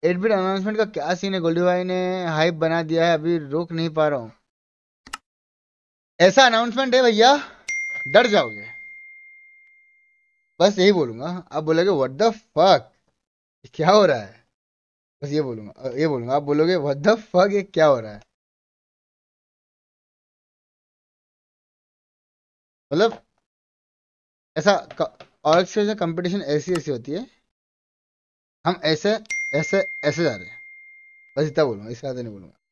8 bit announcement का क्या scene है? गोल्डी भाई ने हाइप बना दिया है, अभी रोक नहीं पा रहा हूँ। ऐसा अनाउंसमेंट है भैया, डर जाओगे। बस यही बोलूंगा, आप बोलोगे व्हाट द फक, क्या हो रहा है। बस ये बोलूंगा, आप बोलोगे व्हाट द फक, ये क्या हो रहा है। मतलब ऐसा और से कंपटीशन ऐसी ऐसी होती है। हम ऐसे ऐसे ऐसे जा रहे हैं। बस इतना बोलूंगा, इससे ज्यादा नहीं बोलूंगा।